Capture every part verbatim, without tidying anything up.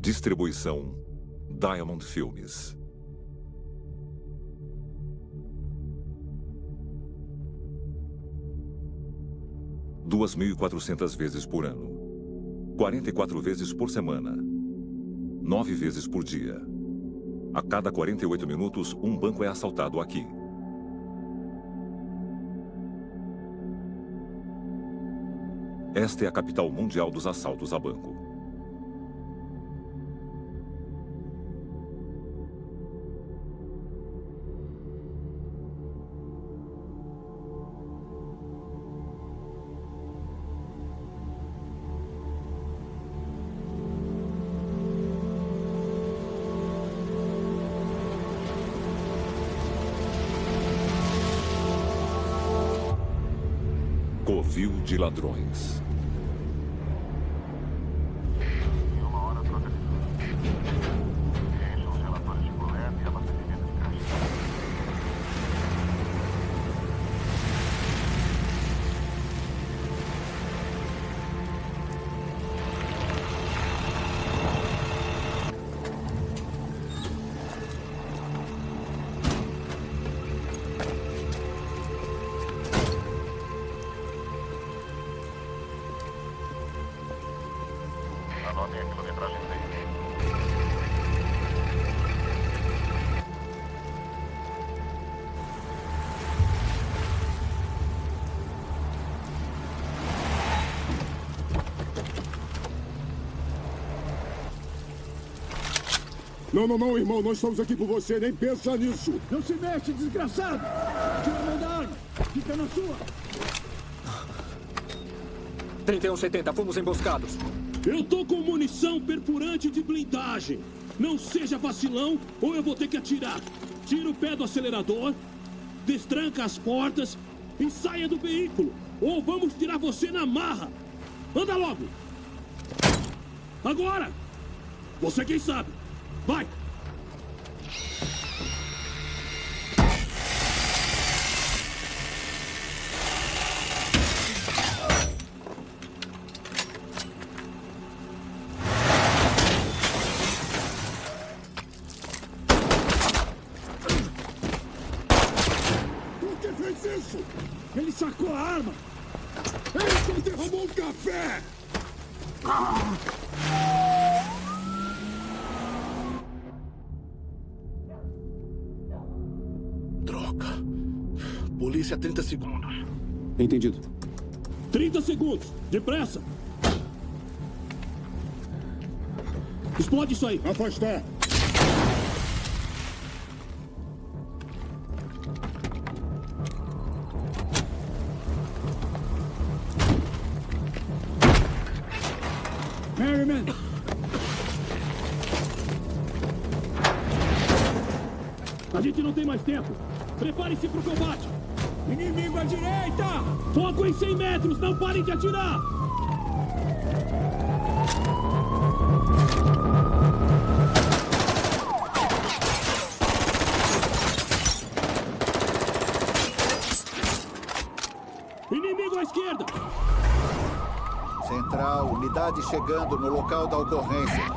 Distribuição Diamond Filmes. Duas mil e quatrocentas vezes por ano. Quarenta e quatro vezes por semana. Nove vezes por dia. A cada quarenta e oito minutos, um banco é assaltado aqui. Esta é a capital mundial dos assaltos a banco. Covil de ladrões. Não, não, não, irmão. Nós estamos aqui por você. Nem pensa nisso. Não se mexe, desgraçado. Tira a mão da arma. Fica na sua. trinta e um setenta. Fomos emboscados. Eu tô com munição perfurante de blindagem. Não seja vacilão ou eu vou ter que atirar. Tira o pé do acelerador, destranca as portas e saia do veículo. Ou vamos tirar você na marra. Anda logo. Agora. Você quem sabe. Vai! Por que fez isso? Ele sacou a arma! Ele só derramou um café! Ah! Polícia, trinta segundos. Entendido. trinta segundos. Depressa. Explode isso aí. Afastar. Merriman. A gente não tem mais tempo. Prepare-se para o combate. Inimigo à direita! Foco em cem metros! Não parem de atirar! Inimigo à esquerda! Central, unidade chegando no local da ocorrência.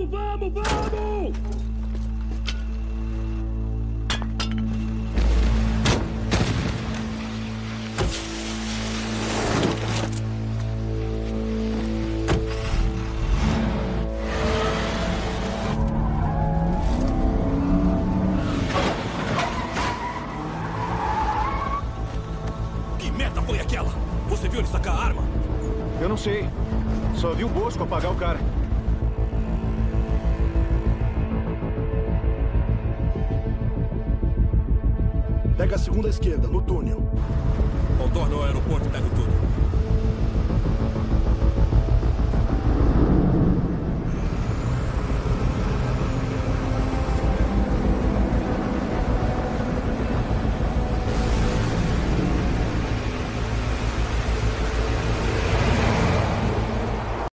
Vamos, vamos, vamos! Que merda foi aquela? Você viu ele sacar a arma? Eu não sei. Só vi o Bosco apagar o cara. Pega a segunda esquerda, no túnel. Contorna o aeroporto e pega o túnel.